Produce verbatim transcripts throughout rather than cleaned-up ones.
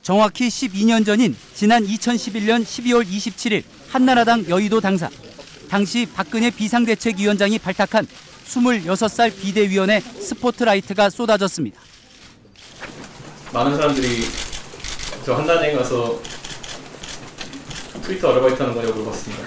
정확히 십이 년 전인 지난 이천십일 년 십이월 이십칠일 한나라당 여의도 당사. 당시 박근혜 비상대책위원장이 발탁한 스물여섯 살 비대위원의 스포트라이트가 쏟아졌습니다. 많은 사람들이 저 한나라당에 가서 트위터 아르바이트 하는 거냐고 물어봤습니다.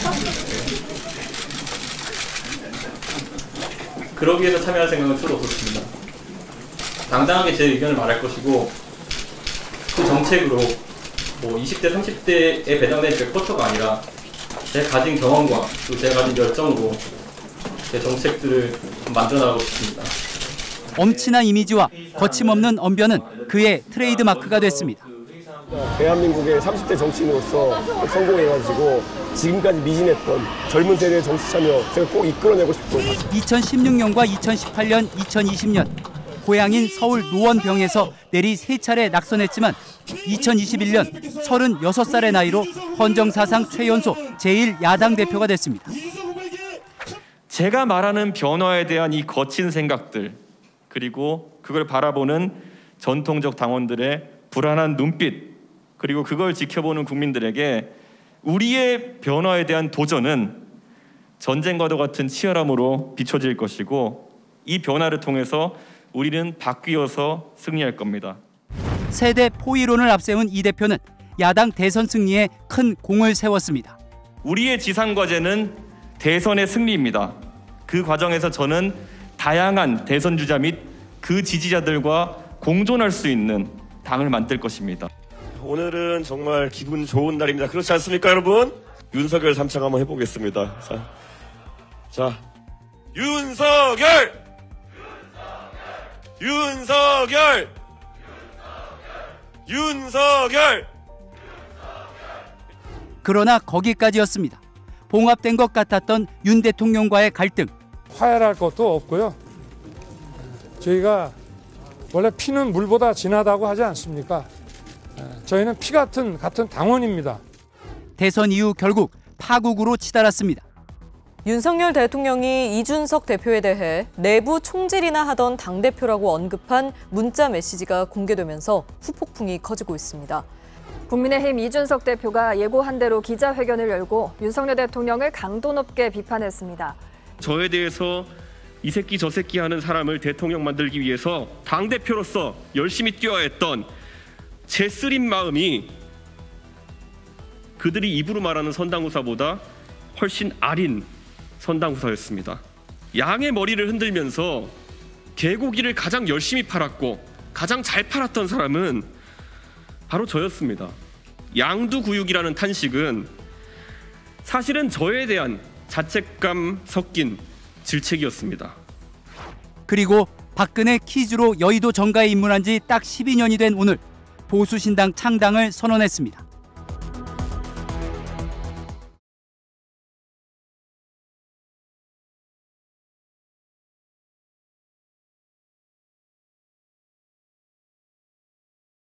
그러기 위해서 참여할 생각은 저도 없었습니다. 당당하게 제 의견을 말할 것이고 그 정책으로 뭐 이십 대, 삼십 대에 배당된 제 쿼터가 아니라 제가 가진 경험과 또 제가 가진 열정으로 제 정책들을 만들어 나가고 싶습니다. 엄친한 이미지와 거침없는 언변은 그의 트레이드마크가 됐습니다. 대한민국의 삼십 대 정치인으로서 성공해가지고 지금까지 미진했던 젊은 세대의 정치 참여 제가 꼭 이끌어내고 싶고요. 이천십육 년과 이천십팔 년, 이천이십 년 고향인 서울 노원병에서 내리 세 차례 낙선했지만 이천이십일 년 서른여섯 살의 나이로 헌정사상 최연소 제일 야당 대표가 됐습니다. 제가 말하는 변화에 대한 이 거친 생각들, 그리고 그걸 바라보는 전통적 당원들의 불안한 눈빛, 그리고 그걸 지켜보는 국민들에게 우리의 변화에 대한 도전은 전쟁과도 같은 치열함으로 비춰질 것이고 이 변화를 통해서 우리는 바뀌어서 승리할 겁니다. 세대 포이론을 앞세운 이 대표는 야당 대선 승리에 큰 공을 세웠습니다. 우리의 지상과제는 대선의 승리입니다. 그 과정에서 저는 다양한 대선 주자 및 그 지지자들과 공존할 수 있는 당을 만들 것입니다. 오늘은 정말 기분 좋은 날입니다. 그렇지 않습니까, 여러분? 윤석열 삼창 한번 해보겠습니다. 자, 자, 윤석열! 윤석열! 윤석열! 그러나 거기까지였습니다. 봉합된 것 같았던 윤 대통령과의 갈등. 화해할 것도 없고요. 저희가 원래 피는 물보다 진하다고 하지 않습니까? 저희는 피 같은 같은 당원입니다. 대선 이후 결국 파국으로 치달았습니다. 윤석열 대통령이 이준석 대표에 대해 내부 총질이나 하던 당대표라고 언급한 문자 메시지가 공개되면서 후폭풍이 커지고 있습니다. 국민의힘 이준석 대표가 예고한 대로 기자회견을 열고 윤석열 대통령을 강도 높게 비판했습니다. 저에 대해서 이 새끼 저 새끼 하는 사람을 대통령 만들기 위해서 당대표로서 열심히 뛰어야 했던 제 쓰린 마음이 그들이 입으로 말하는 선당후사보다 훨씬 아린 선당후사였습니다. 양의 머리를 흔들면서 개고기를 가장 열심히 팔았고 가장 잘 팔았던 사람은 바로 저였습니다. 양두구육이라는 탄식은 사실은 저에 대한 자책감 섞인 질책이었습니다. 그리고 박근혜 퀴즈로 여의도 정가에 입문한 지 딱 십이 년이 된 오늘 보수신당 창당을 선언했습니다.